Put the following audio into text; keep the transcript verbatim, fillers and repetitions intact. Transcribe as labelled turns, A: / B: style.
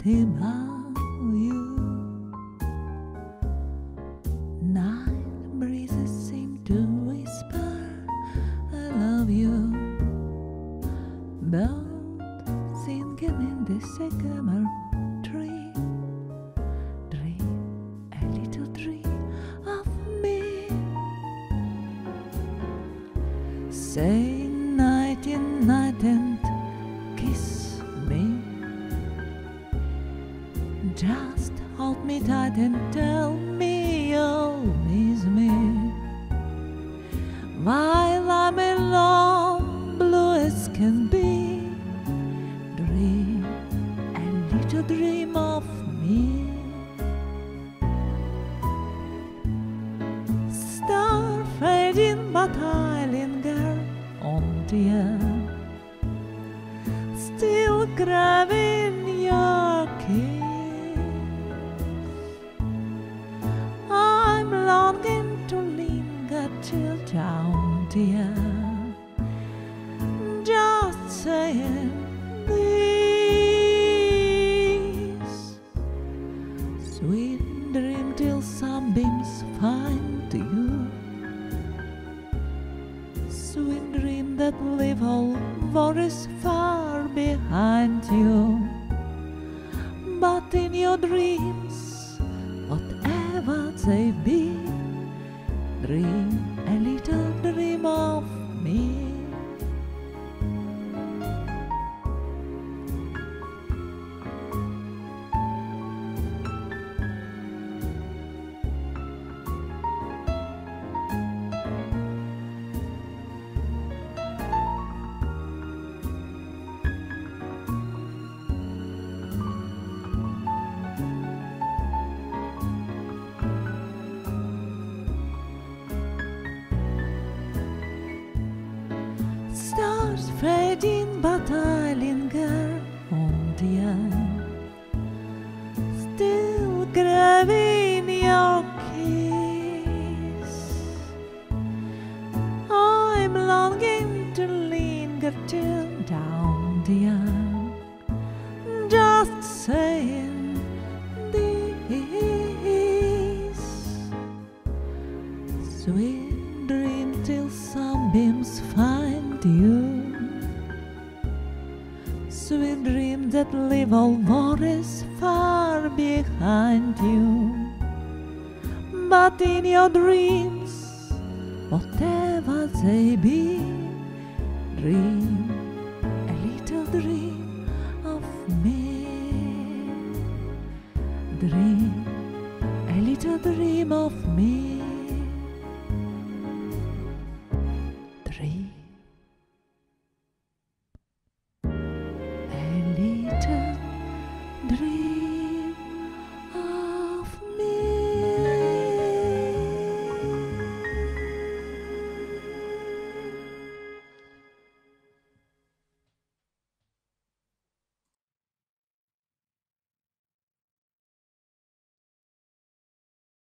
A: about you. Night breezes seem to whisper, I love you. Bird singing in the sycamore tree, dream a little dream of me. Say night in night and kiss me. Just hold me tight and tell me you'll miss me. While I'm alone, blue as can be, dream a little dream of me. Star fading, but I linger on the air, still craving your kiss. I'm longing to linger till down the air, just saying this. Sweet dream till sunbeams find you. Sweet dream that leave all worries far behind you. But in your dreams, whatever they be, dream a little dream of me. Stars fading, but I linger on the air, still craving your kiss. I'm longing to linger till down the air, just saying this. Sweet dream till sunbeams find you. Sweet dream that leave all worries far behind you. But in your dreams, whatever they be, dream a little dream of me. Dream a little dream of me.